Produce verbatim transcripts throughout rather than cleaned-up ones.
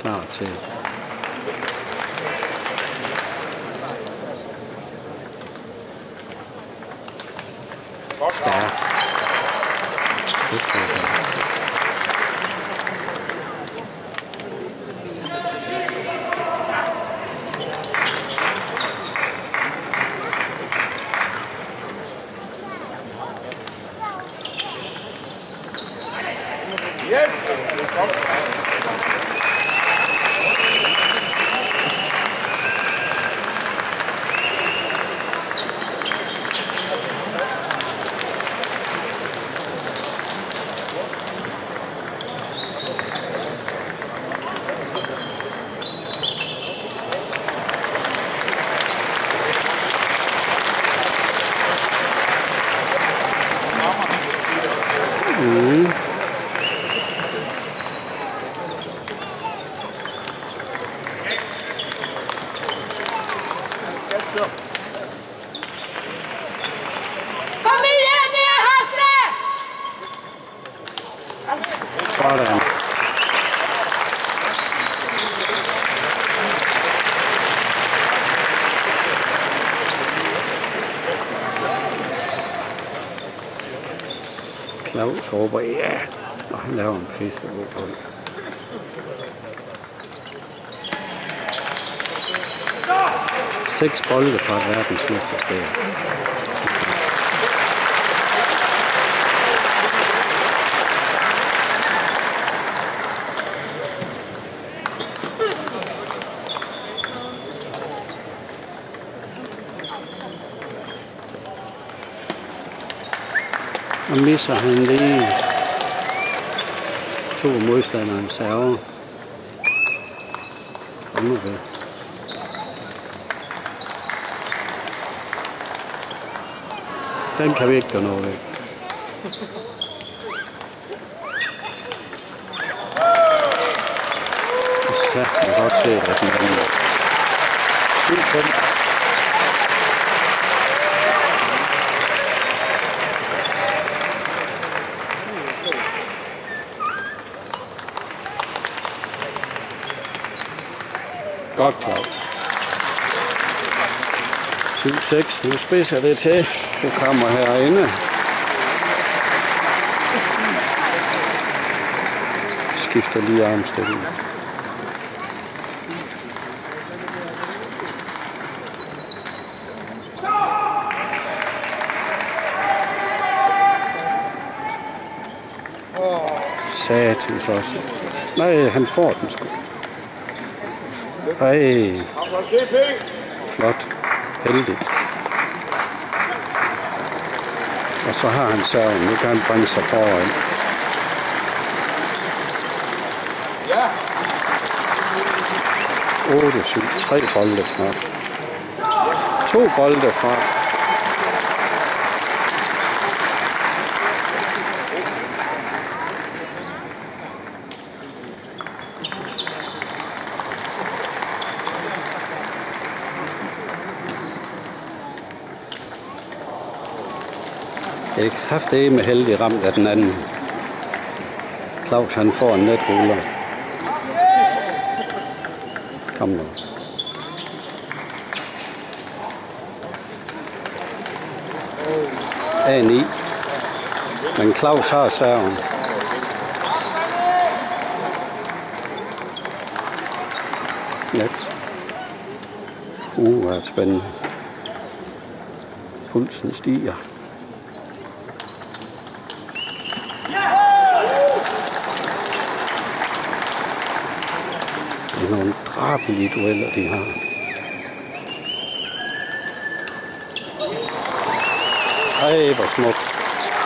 klar til ja. Mm. Kom igen ner, Hasse! Sådan. Claus råber ja, og han laver en pisse god bold. Seks bolde fra et verdensmesterskab. Og misser han lige to modstanderens server. Kom nu ved. Den kan vi ikke gøre noget ved. Så kan man godt se, at den er syv fem. Godt, Claus. syv seks. Nu spidser det til. Du kommer herinde. Skifter lige armstilling. Satans også. Nej, han får den sgu. Ej. Flot. Heldigt. Og så har han serven. Nu kan han bringe sig foran. otte syv. Tre bolde fra. To bolde fra. Jeg har haft det med heldig ramt af den anden. Claus han får en netruller. Kom nu. A ni. Men Claus har serven. Net. Uh, er spændende. Pulsen stiger. Det er nogle drabelige dueller, de har. Ej, hvor smukt.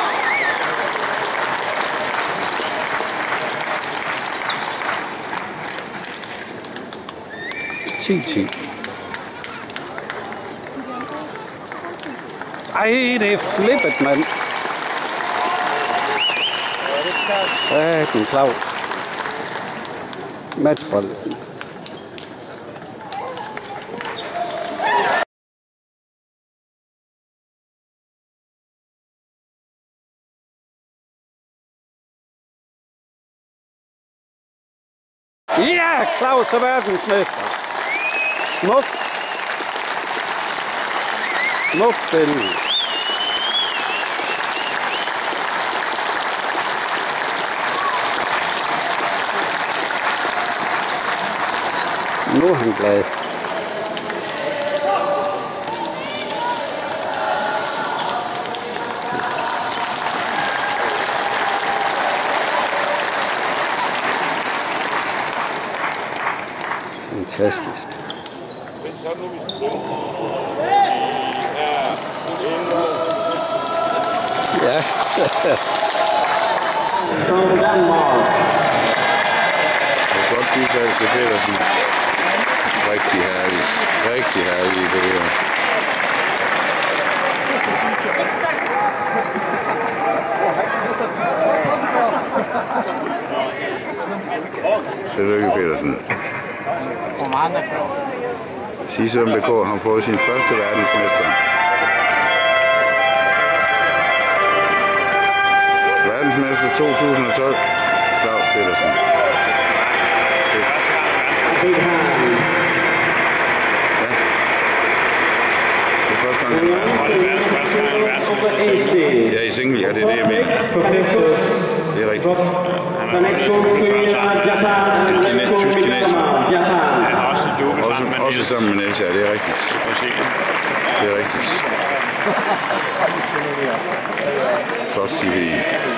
ti ti. Ej, det er flippet, mand. Satan, Claus. Matchbolden. Ja, Claus er verdensmester. Smukt. Smukt spil. Nu er han glad. Fantastisk. Ja. Godt bifald til Petersen. Rigtig herligt. Rigtig herligt det her. Tillykke Petersen. Sisum B K har fået sin første verdensmester. Verdensmester to tusind og tolv. Claus Petersen. Ja, i single, ja, det er det, jeg mener. Det er rigtigt. Han er tysk-kineser. Også, også sammen med Niels, ja, det er rigtigt. Det er rigtigt. Flot C V.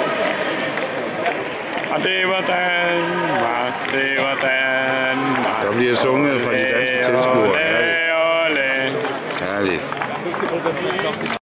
Og det var Danmark, det var Danmark. Der bliver sunget fra de danske tilskuere. Herligt. Herligt.